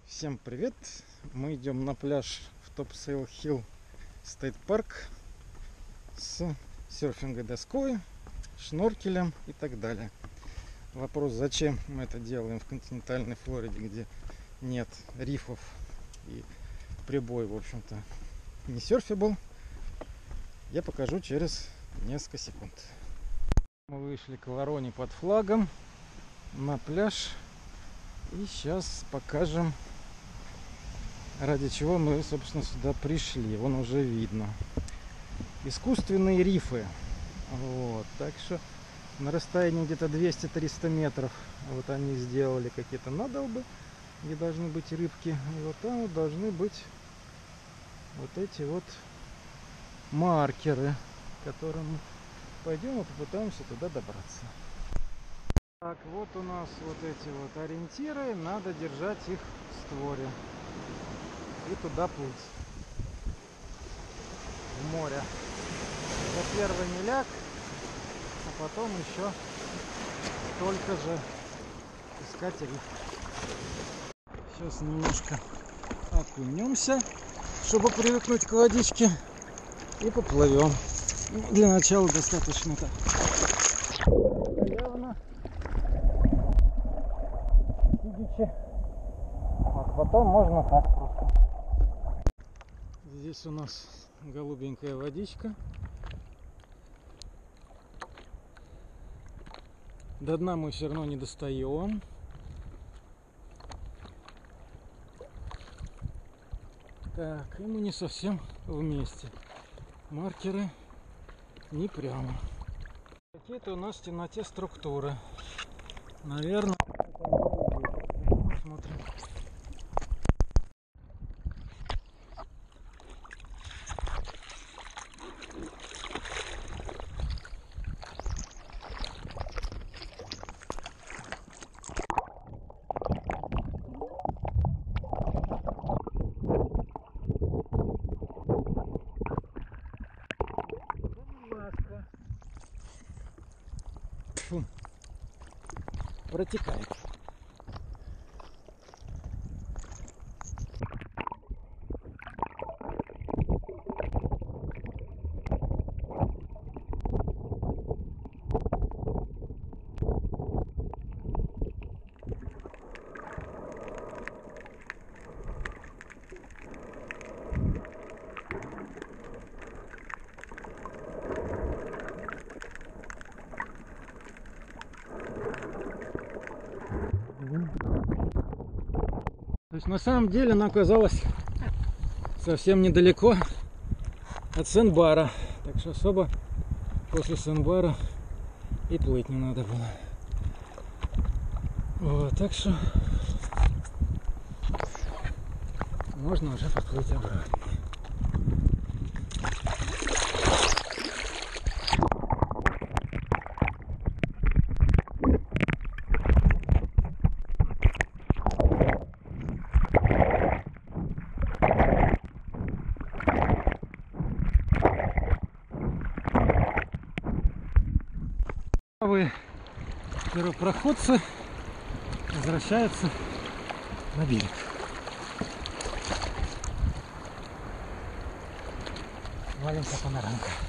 Всем привет! Мы идем на пляж в Topsail Hill State Park с серфинговой доской, шнуркелем и так далее. Вопрос, зачем мы это делаем в континентальной Флориде, где нет рифов и прибой, в общем-то, не серфибл, я покажу через несколько секунд. Мы вышли к Вороне под флагом на пляж и сейчас покажем, ради чего мы, собственно, сюда пришли. Вон уже видно искусственные рифы. Вот, так что на расстоянии где-то 200-300 метров вот они сделали какие-то надолбы, где должны быть рыбки, и вот там вот должны быть вот эти вот маркеры, к которым мы пойдем и попытаемся туда добраться. Так, вот у нас вот эти вот ориентиры, надо держать их в створе и туда плыть в море. За первый миляк, а потом еще столько же искать риф. Сейчас немножко окунемся, чтобы привыкнуть к водичке, и поплывем. Для начала достаточно так явно сидячи, а потом можно так просто. Здесь у нас голубенькая водичка. До дна мы все равно не достаем. Так, и мы не совсем вместе. Маркеры не прямо. Какие-то у нас в темноте структуры. Наверное, посмотрим. Фу. Протекает. То есть на самом деле она оказалась совсем недалеко от Сэндбара, так что особо после Сэндбара и плыть не надо было. Вот, так что можно уже подплыть обратно. Первопроходцы возвращаются на берег. Маленькая панорамка.